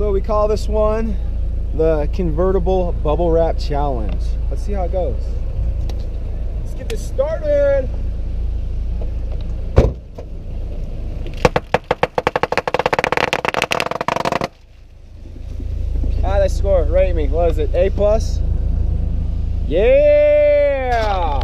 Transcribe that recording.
So we call this one the convertible bubble wrap challenge. Let's see how it goes. Let's get this started. They score. Rate me. What is it? A+? Yeah!